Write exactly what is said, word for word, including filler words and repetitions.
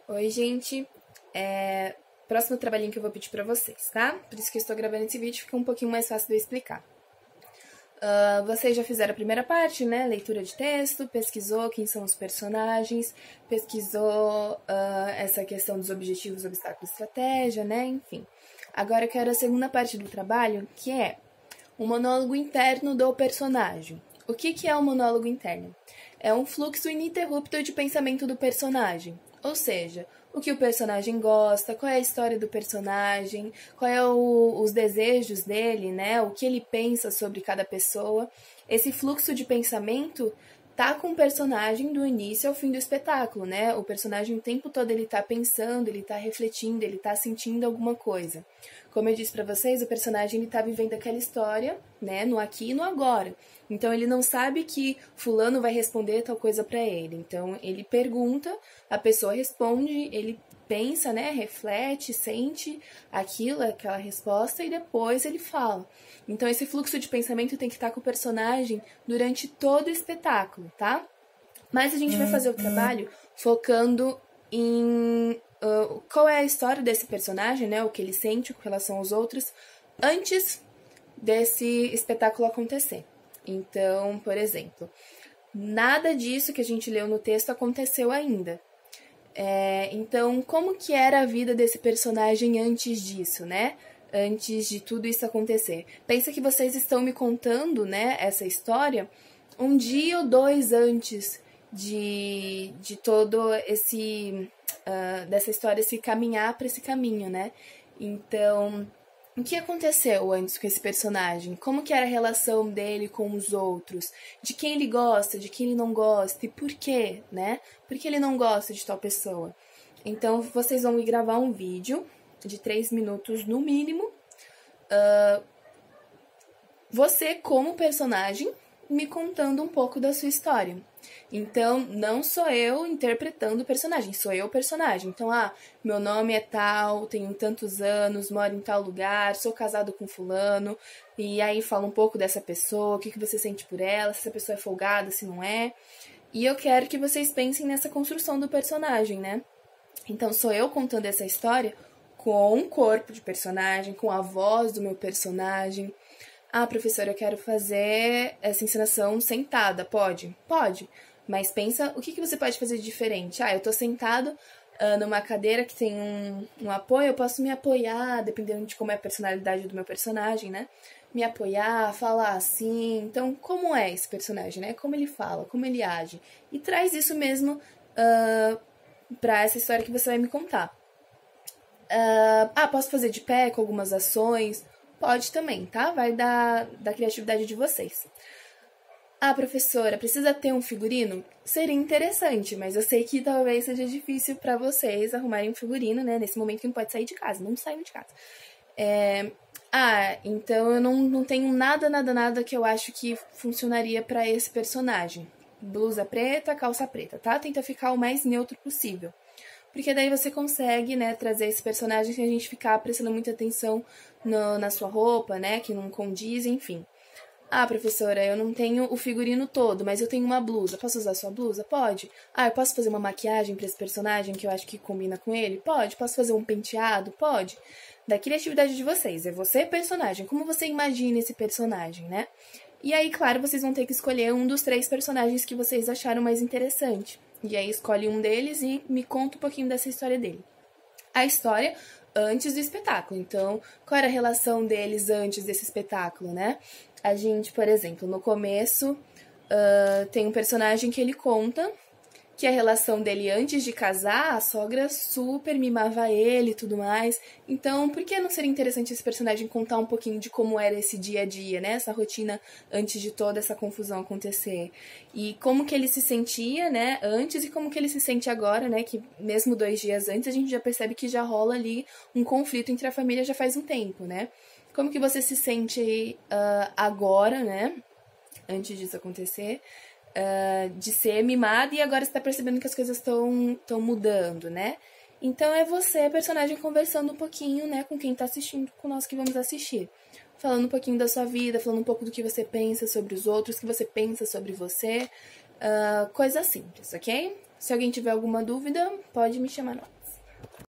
Oi, gente. É... Próximo trabalhinho que eu vou pedir pra vocês, tá? Por isso que eu estou gravando esse vídeo, fica um pouquinho mais fácil de eu explicar. Uh, vocês já fizeram a primeira parte, né? Leitura de texto, pesquisou quem são os personagens, pesquisou uh, essa questão dos objetivos, obstáculos, estratégia, né? Enfim. Agora eu quero a segunda parte do trabalho, que é o monólogo interno do personagem. O que, que é o monólogo interno? É um fluxo ininterrupto de pensamento do personagem. Ou seja, o que o personagem gosta, qual é a história do personagem, qual é o, os desejos dele, né? O que ele pensa sobre cada pessoa. Esse fluxo de pensamento tá com o personagem do início ao fim do espetáculo, né? O personagem o tempo todo ele tá pensando, ele tá refletindo, ele tá sentindo alguma coisa. Como eu disse pra vocês, o personagem ele tá vivendo aquela história, né, no aqui e no agora. Então ele não sabe que fulano vai responder tal coisa pra ele. Então ele pergunta, a pessoa responde, ele pensa, né, reflete, sente aquilo, aquela resposta e depois ele fala. Então esse fluxo de pensamento tem que estar com o personagem durante todo o espetáculo, tá? Mas a gente vai fazer o trabalho focando em uh, qual é a história desse personagem, né, o que ele sente com relação aos outros antes desse espetáculo acontecer. Então, por exemplo, nada disso que a gente leu no texto aconteceu ainda. É, então, como que era a vida desse personagem antes disso, né? Antes de tudo isso acontecer. Pensa que vocês estão me contando, né, essa história um dia ou dois antes de, de todo esse... Uh, dessa história se caminhar para esse caminho, né? Então... O que aconteceu antes com esse personagem? Como que era a relação dele com os outros? De quem ele gosta, de quem ele não gosta e por quê, né? Por que ele não gosta de tal pessoa? Então, vocês vão me gravar um vídeo de três minutos no mínimo. Uh, você, como personagem, me contando um pouco da sua história. Então, não sou eu interpretando o personagem, sou eu o personagem. Então, ah, meu nome é tal, tenho tantos anos, moro em tal lugar, sou casado com fulano, e aí fala um pouco dessa pessoa, o que, que você sente por ela, se essa pessoa é folgada, se não é. E eu quero que vocês pensem nessa construção do personagem, né? Então, sou eu contando essa história com o corpo de personagem, com a voz do meu personagem. Ah, professora, eu quero fazer essa encenação sentada, pode? Pode, mas pensa o que, que você pode fazer de diferente. Ah, eu tô sentado uh, numa cadeira que tem um, um apoio, eu posso me apoiar, dependendo de como é a personalidade do meu personagem, né? Me apoiar, falar assim. Então, como é esse personagem, né? Como ele fala, como ele age. E traz isso mesmo uh, pra essa história que você vai me contar. Uh, ah, posso fazer de pé com algumas ações? Pode também, tá? Vai da, da criatividade de vocês. Ah, professora, precisa ter um figurino? Seria interessante, mas eu sei que talvez seja difícil para vocês arrumarem um figurino, né? Nesse momento que não pode sair de casa, não saiam de casa. É... Ah, então eu não, não tenho nada, nada, nada que eu acho que funcionaria para esse personagem. Blusa preta, calça preta, tá? Tenta ficar o mais neutro possível. Porque daí você consegue, né, trazer esse personagem sem a gente ficar prestando muita atenção no, na sua roupa, né, que não condiz, enfim. Ah, professora, eu não tenho o figurino todo, mas eu tenho uma blusa. Posso usar sua blusa? Pode. Ah, eu posso fazer uma maquiagem para esse personagem que eu acho que combina com ele? Pode. Posso fazer um penteado? Pode. Da criatividade de vocês. É você, personagem. Como você imagina esse personagem, né? E aí, claro, vocês vão ter que escolher um dos três personagens que vocês acharam mais interessante. E aí escolhe um deles e me conta um pouquinho dessa história dele. A história antes do espetáculo. Então, qual era a relação deles antes desse espetáculo, né? A gente, por exemplo, no começo, uh, tem um personagem que ele conta que a relação dele antes de casar, a sogra super mimava ele e tudo mais. Então, por que não seria interessante esse personagem contar um pouquinho de como era esse dia a dia, né? Essa rotina antes de toda essa confusão acontecer. E como que ele se sentia, né, antes e como que ele se sente agora, né? Que mesmo dois dias antes a gente já percebe que já rola ali um conflito entre a família já faz um tempo, né? Como que você se sente uh, agora, né? Antes disso acontecer. Uh, de ser mimada e agora você tá percebendo que as coisas estão estão mudando, né? Então é você, personagem, conversando um pouquinho, né, com quem tá assistindo, com nós que vamos assistir. Falando um pouquinho da sua vida, falando um pouco do que você pensa sobre os outros, o que você pensa sobre você. Uh, coisa simples, ok? Se alguém tiver alguma dúvida, pode me chamar no